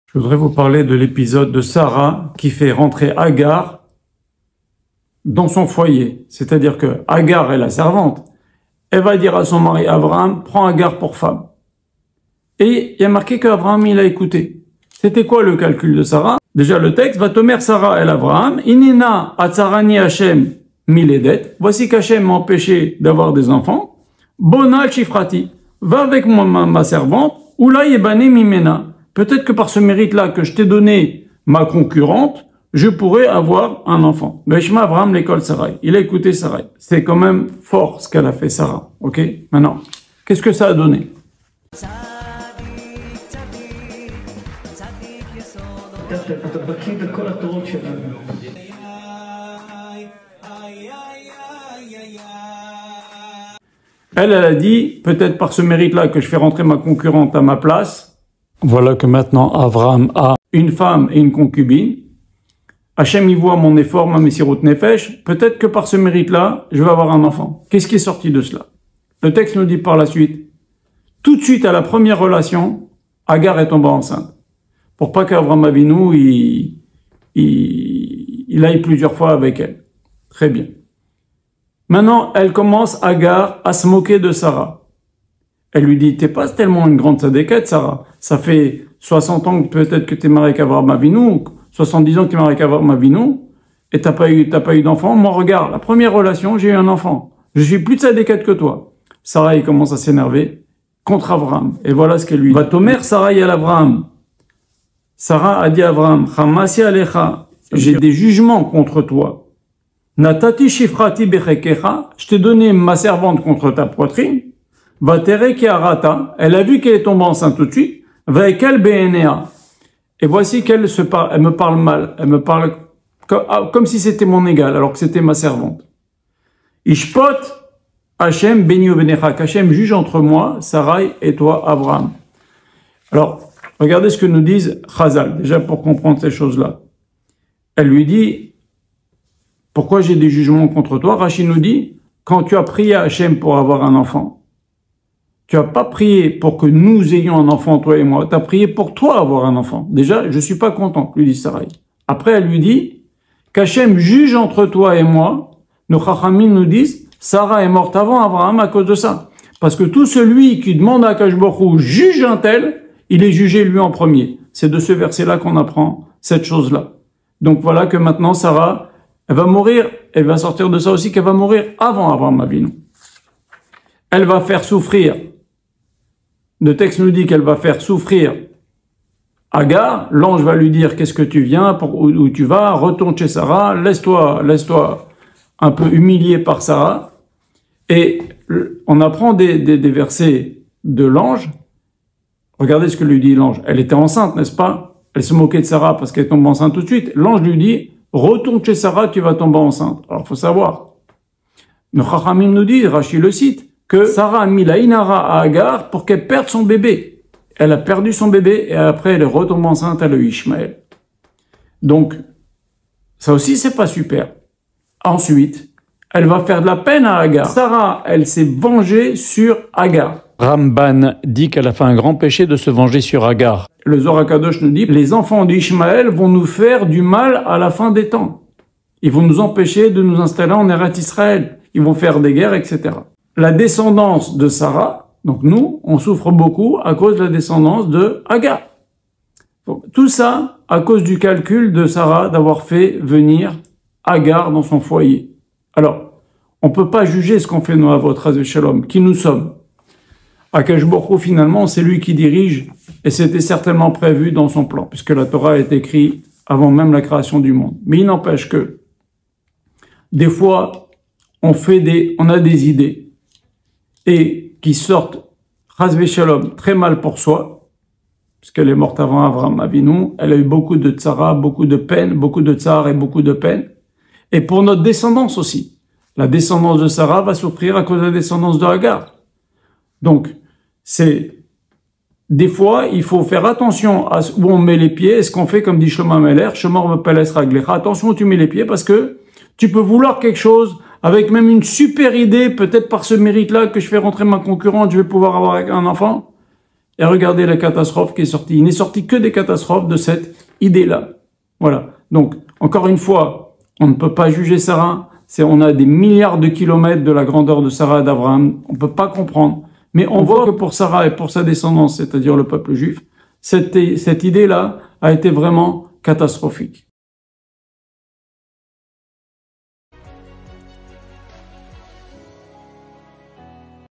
Je voudrais vous parler de l'épisode de Sarah qui fait rentrer Agar dans son foyer. C'est-à-dire que Agar est la servante. Elle va dire à son mari Abraham, prends Agar pour femme. Et il y a marqué qu'Abraham, il a écouté. C'était quoi le calcul de Sarah? Déjà le texte, va tomer Sarah et Abraham, inina atzarani Hashem miledet. Voici qu'Hachem m'a empêché d'avoir des enfants. Bonal chifrati. Va avec moi, ma servante, ou là yebane mimena. Peut-être que par ce mérite-là que je t'ai donné ma concurrente, je pourrais avoir un enfant. Beshma Abraham l'école Sarai. Il a écouté Sarai. C'est quand même fort ce qu'elle a fait Sarah. Ok? Maintenant, qu'est-ce que ça a donné? Elle a dit, peut-être par ce mérite-là que je fais rentrer ma concurrente à ma place. Voilà que maintenant Abraham a une femme et une concubine. Hachem y voit mon effort, ma messirut nefesh. Peut-être que par ce mérite-là, je vais avoir un enfant. Qu'est-ce qui est sorti de cela? Le texte nous dit par la suite, tout de suite à la première relation, Agar est tombée enceinte. Pour pas qu'Abraham Avinu, il aille plusieurs fois avec elle. Très bien. Maintenant, elle commence, Agar, à se moquer de Sarah. Elle lui dit, t'es pas tellement une grande sadéquette, Sarah. Ça fait 60 ans que peut-être que t'es marié avec Abraham Avinu, 70 ans que t'es marié avec Abraham Avinu, et t'as pas eu d'enfant. Moi, regarde, la première relation, j'ai eu un enfant. Je suis plus de sadéquette que toi. Sarah, il commence à s'énerver contre Abraham. Et voilà ce qu'elle lui dit. Va tomer Sarah et Abraham. Sarah a dit à Abraham, Chamasi alecha, j'ai des jugements contre toi. Natati shifrati bechekecha, je t'ai donné ma servante contre ta poitrine. Va tere kiarata, elle a vu qu'elle est tombée enceinte tout de suite. Va ekel beenea. Et voici qu'elle elle me parle mal. Elle me parle comme si c'était mon égal, alors que c'était ma servante. Ishpot Hachem beni ubenecha, qu'Hachem juge entre moi, Sarai et toi, Abraham. Alors, regardez ce que nous disent Chazal, déjà pour comprendre ces choses-là. Elle lui dit, pourquoi j'ai des jugements contre toi? Rachid nous dit, quand tu as prié à Hachem pour avoir un enfant, tu n'as pas prié pour que nous ayons un enfant, toi et moi, tu as prié pour toi avoir un enfant. Déjà, je suis pas content, lui dit Sarai. Après, elle lui dit, qu'Hachem juge entre toi et moi. Nos Chachamim nous disent, Sarah est morte avant Abraham à cause de ça. Parce que tout celui qui demande à Akash Baruch Hu, juge un tel, il est jugé lui en premier. C'est de ce verset-là qu'on apprend cette chose-là. Donc voilà que maintenant Sarah, elle va mourir, elle va sortir de ça aussi qu'elle va mourir avant Abraham Avinu. Elle va faire souffrir. Le texte nous dit qu'elle va faire souffrir Agar. L'ange va lui dire qu'est-ce que tu viens, où tu vas, retourne chez Sarah, laisse-toi un peu humilié par Sarah. Et on apprend des versets de l'ange. Regardez ce que lui dit l'ange. Elle était enceinte, n'est-ce pas? Elle se moquait de Sarah parce qu'elle tombe enceinte tout de suite. L'ange lui dit, retourne chez Sarah, tu vas tomber enceinte. Alors, il faut savoir. Le Chachamim nous dit, Rachid le cite, que Sarah a mis la inara à Agar pour qu'elle perde son bébé. Elle a perdu son bébé et après elle est retombée enceinte, elle a eu Ishmaël. Donc, ça aussi, c'est pas super. Ensuite, elle va faire de la peine à Agar. Sarah, elle s'est vengée sur Agar. Ramban dit qu'elle a fait un grand péché de se venger sur Agar. Le Zohar HaKadosh nous dit, les enfants d'Ishmaël vont nous faire du mal à la fin des temps. Ils vont nous empêcher de nous installer en Eretz Israël. Ils vont faire des guerres, etc. La descendance de Sarah, donc nous, on souffre beaucoup à cause de la descendance de Agar. Donc, tout ça à cause du calcul de Sarah d'avoir fait venir Agar dans son foyer. Alors, on peut pas juger ce qu'on fait nous à votre Shalom, qui nous sommes. Akash Baruch Hu, finalement, c'est lui qui dirige, et c'était certainement prévu dans son plan, puisque la Torah est écrite avant même la création du monde. Mais il n'empêche que, des fois, on a des idées, et qui sortent, Chas Shalom, très mal pour soi, puisqu'elle est morte avant Abraham Avinu, elle a eu beaucoup de tzara, beaucoup de peine, beaucoup de tsar et beaucoup de peine, et pour notre descendance aussi. La descendance de Sarah va souffrir à cause de la descendance de Agar. Donc, des fois, il faut faire attention à où on met les pieds, et ce qu'on fait comme dit Shlomo Ameler, Shomor Mepeles Raglecha, attention où tu mets les pieds, parce que tu peux vouloir quelque chose, avec même une super idée, peut-être par ce mérite-là que je fais rentrer ma concurrente, je vais pouvoir avoir un enfant. Et regardez la catastrophe qui est sortie. Il n'est sorti que des catastrophes de cette idée-là. Voilà. Donc, encore une fois, on ne peut pas juger Sarah. On a des milliards de kilomètres de la grandeur de Sarah et d'Abraham. On ne peut pas comprendre. Mais on voit que pour Sarah et pour sa descendance, c'est-à-dire le peuple juif, cette idée-là a été vraiment catastrophique.